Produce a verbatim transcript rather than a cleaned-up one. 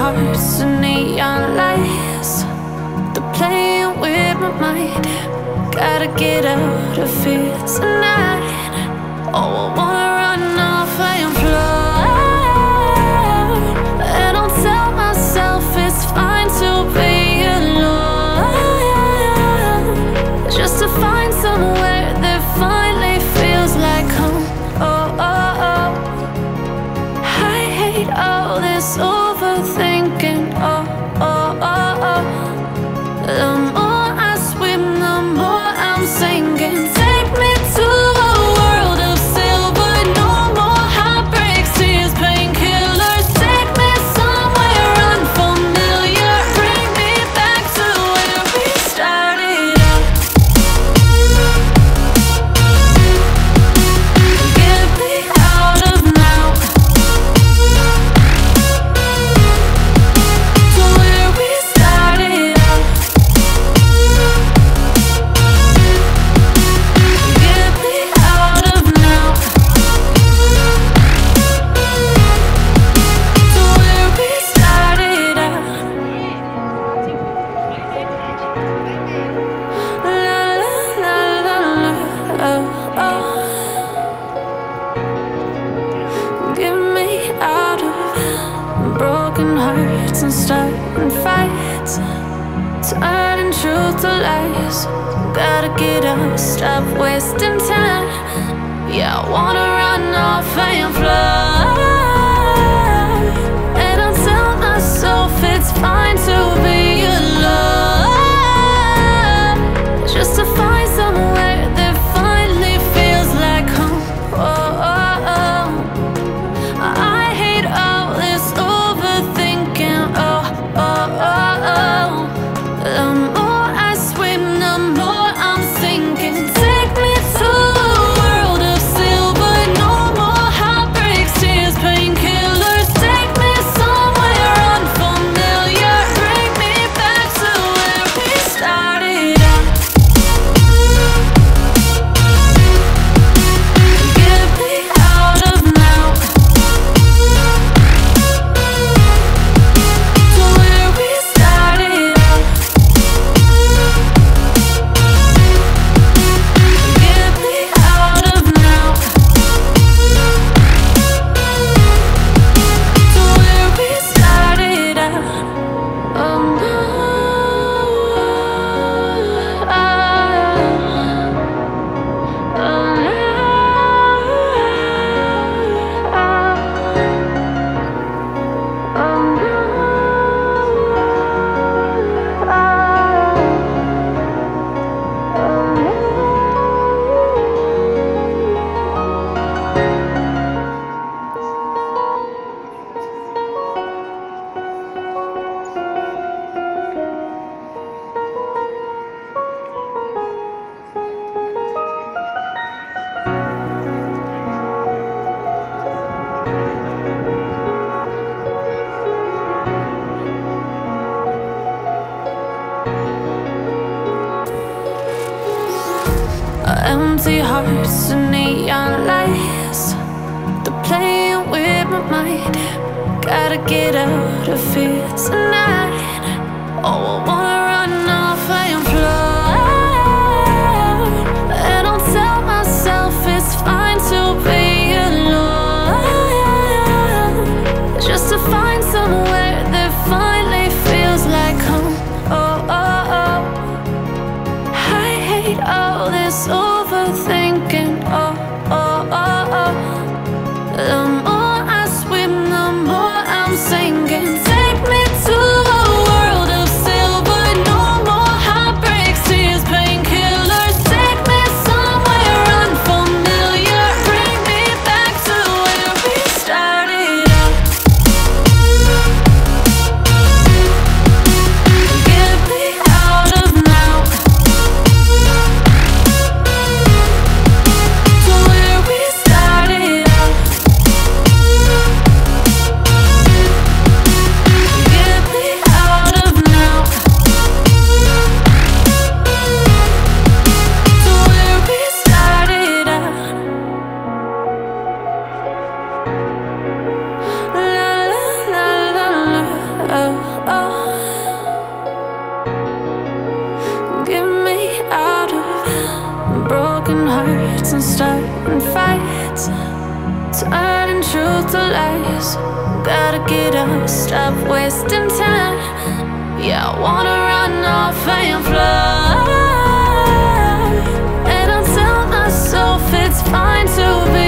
hearts and neon lights. They're playing with my mind. Gotta get out of here tonight. Oh, I wanna run off and fly. And I'll tell myself it's fine to be alone, just to find somewhere that finally feels like home. Oh, oh, oh. I hate all this overthinking. Oh, oh, oh, oh. The more I swim, the more I'm sinking. Take me to a world of silver. No more heartbreaks, tears, painkillers. Take me somewhere unfamiliar. Bring me back to where we started out. Get me out of now, to where we started out. Get me out of now, to where we started out. La la la la la, oh, oh. Get me out of broken hearts and starting fights, turning truth to lies. Gotta get up, stop wasting time. Yeah, I wanna run off and fly. And I'll tell myself it's fine to be alone, just to find somewhere that finally feels like home. Oh, oh, oh. I hate all this overthinking. Oh, oh, oh, oh. The more I swim, the more I'm sinking. Take me to a world of silver. No more heartbreaks, tears, painkillers. Take me somewhere unfamiliar. Bring me back to where we started out. Get me out of now, to where we started out. Get me out of now, to where we started out. Oh no, oh, oh no, oh no, empty hearts and neon lights. They're playing with my mind. Gotta get out of here tonight. Oh, I wanna run off and fly. And I'll tell myself it's fine to be alone, just to find somewhere that finally feels like home. Oh, oh, oh. I hate all this overthinking. Oh, oh, oh, oh. The more I swim, the more I'm sinking. Take me to a world of silver. gotta get up, stop wasting time. Yeah, I wanna run off and fly, and I'll tell myself it's fine to be